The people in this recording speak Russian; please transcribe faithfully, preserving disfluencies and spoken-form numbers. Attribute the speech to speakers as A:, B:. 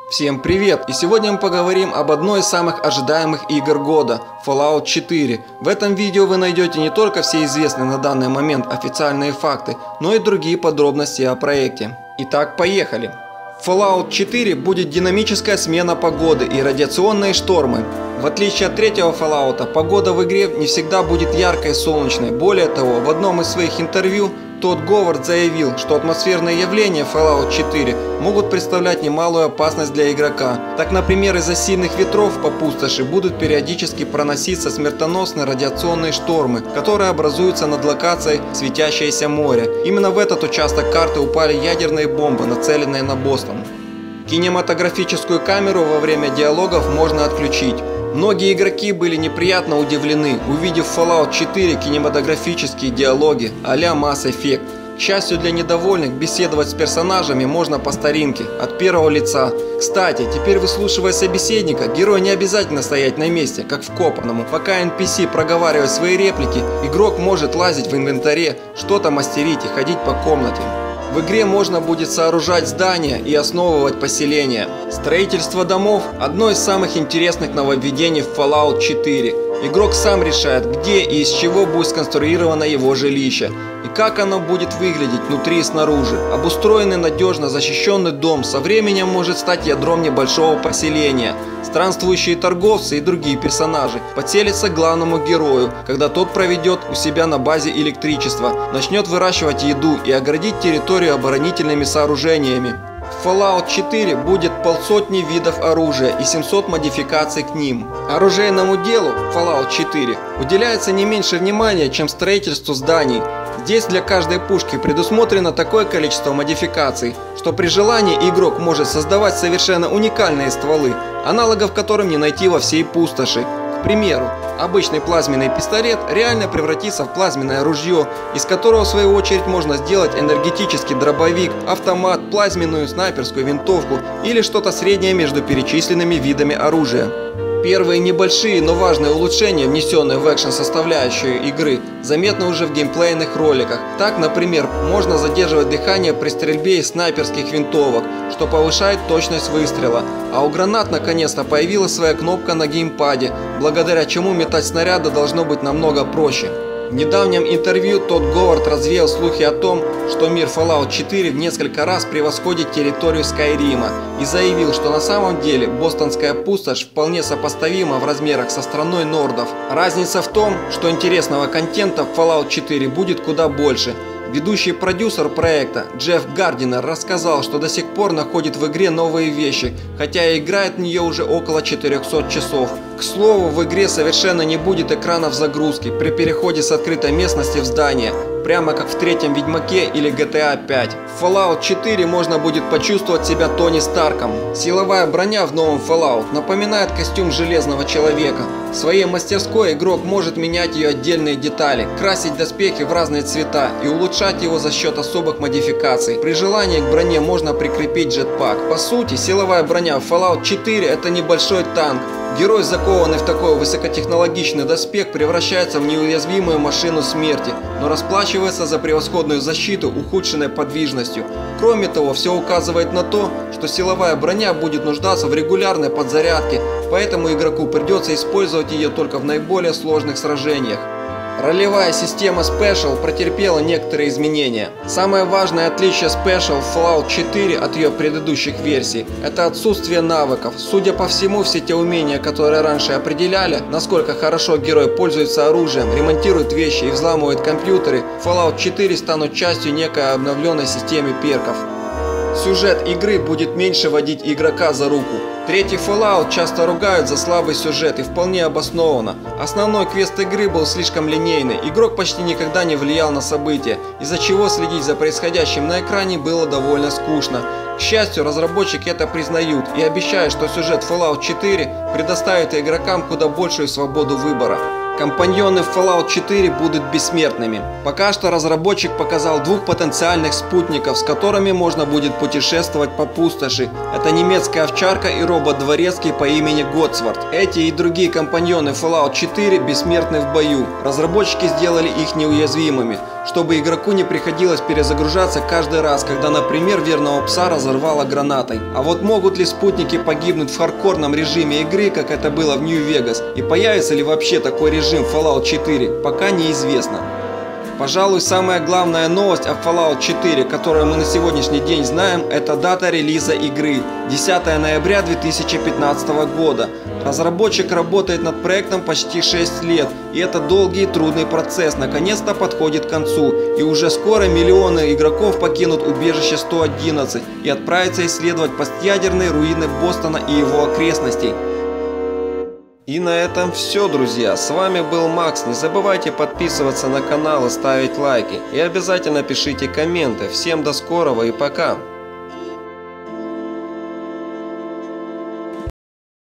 A: Всем привет! И сегодня мы поговорим об одной из самых ожидаемых игр года – Fallout четыре. В этом видео вы найдете не только все известные на данный момент официальные факты, но и другие подробности о проекте. Итак, поехали! В Fallout четыре будет динамическая смена погоды и радиационные штормы. В отличие от третьего Fallout, погода в игре не всегда будет яркой и солнечной. Более того, в одном из своих интервью Тодд Говард заявил, что атмосферные явления Fallout четыре могут представлять немалую опасность для игрока. Так, например, из-за сильных ветров по пустоши будут периодически проноситься смертоносные радиационные штормы, которые образуются над локацией Светящееся море. Именно в этот участок карты упали ядерные бомбы, нацеленные на Бостон. Кинематографическую камеру во время диалогов можно отключить. Многие игроки были неприятно удивлены, увидев в Fallout четыре кинематографические диалоги а-ля Mass Effect. К счастью для недовольных, беседовать с персонажами можно по старинке, от первого лица. Кстати, теперь, выслушивая собеседника, герой не обязательно стоять на месте, как вкопанному. Пока эн пи си проговаривает свои реплики, игрок может лазить в инвентаре, что-то мастерить и ходить по комнате. В игре можно будет сооружать здания и основывать поселения. Строительство домов – одно из самых интересных нововведений в Fallout четыре. Игрок сам решает, где и из чего будет сконструировано его жилище, и как оно будет выглядеть внутри и снаружи. Обустроенный надежно защищенный дом со временем может стать ядром небольшого поселения. Странствующие торговцы и другие персонажи подселятся к главному герою, когда тот проведет у себя на базе электричество, начнет выращивать еду и оградить территорию оборонительными сооружениями. В Fallout четыре будет полсотни видов оружия и семьсот модификаций к ним. Оружейному делу в Fallout четыре уделяется не меньше внимания, чем строительству зданий. Здесь для каждой пушки предусмотрено такое количество модификаций, что при желании игрок может создавать совершенно уникальные стволы, аналогов которым не найти во всей пустоши. К примеру, обычный плазменный пистолет реально превратится в плазменное ружье, из которого в свою очередь можно сделать энергетический дробовик, автомат, плазменную снайперскую винтовку или что-то среднее между перечисленными видами оружия. Первые небольшие, но важные улучшения, внесенные в экшен составляющую игры, заметны уже в геймплейных роликах. Так, например, можно задерживать дыхание при стрельбе из снайперских винтовок, что повышает точность выстрела. А у гранат наконец-то появилась своя кнопка на геймпаде, благодаря чему метать снаряды должно быть намного проще. В недавнем интервью Тодд Говард развеял слухи о том, что мир Fallout четыре в несколько раз превосходит территорию Скайрима, и заявил, что на самом деле Бостонская пустошь вполне сопоставима в размерах со страной Нордов. Разница в том, что интересного контента в Fallout четыре будет куда больше. Ведущий продюсер проекта Джефф Гардинер рассказал, что до сих пор находит в игре новые вещи, хотя и играет в нее уже около четырёхсот часов. К слову, в игре совершенно не будет экранов загрузки при переходе с открытой местности в здание, прямо как в третьем Ведьмаке или джи ти эй пять. В Fallout четыре можно будет почувствовать себя Тони Старком. Силовая броня в новом Fallout напоминает костюм Железного Человека. В своей мастерской игрок может менять ее отдельные детали, красить доспехи в разные цвета и улучшать его за счет особых модификаций. При желании к броне можно прикрепить джетпак. По сути, силовая броня в Fallout четыре это небольшой танк. Герой, закованный в такой высокотехнологичный доспех, превращается в неуязвимую машину смерти, но расплачивается за превосходную защиту ухудшенной подвижностью. Кроме того, все указывает на то, что силовая броня будет нуждаться в регулярной подзарядке, поэтому игроку придется использовать ее только в наиболее сложных сражениях. Ролевая система Special претерпела некоторые изменения. Самое важное отличие Special в Fallout четыре от ее предыдущих версий – это отсутствие навыков. Судя по всему, все те умения, которые раньше определяли, насколько хорошо герой пользуется оружием, ремонтирует вещи и взламывает компьютеры, в Fallout четыре станут частью некой обновленной системы перков. Сюжет игры будет меньше водить игрока за руку. Третий Fallout часто ругают за слабый сюжет и вполне обоснованно. Основной квест игры был слишком линейный, игрок почти никогда не влиял на события, из-за чего следить за происходящим на экране было довольно скучно. К счастью, разработчики это признают и обещают, что сюжет Fallout четыре предоставит игрокам куда большую свободу выбора. Компаньоны в Fallout четыре будут бессмертными. Пока что разработчик показал двух потенциальных спутников, с которыми можно будет путешествовать по пустоши. Это немецкая овчарка и робот-дворецкий по имени Готсвард. Эти и другие компаньоны Fallout четыре бессмертны в бою. Разработчики сделали их неуязвимыми. чтобы игроку не приходилось перезагружаться каждый раз, когда, например, верного пса разорвало гранатой. А вот могут ли спутники погибнуть в хардкорном режиме игры, как это было в Нью-Вегас, и появится ли вообще такой режим в Fallout четыре, пока неизвестно. Пожалуй, самая главная новость о Fallout четыре, которую мы на сегодняшний день знаем, это дата релиза игры – десятое ноября две тысячи пятнадцатого года. Разработчик работает над проектом почти шесть лет, и этот долгий и трудный процесс наконец-то подходит к концу, и уже скоро миллионы игроков покинут убежище сто одиннадцать и отправятся исследовать постядерные руины Бостона и его окрестностей. И на этом все, друзья. С вами был Макс. Не забывайте подписываться на канал и ставить лайки. И обязательно пишите комменты. Всем до скорого и пока.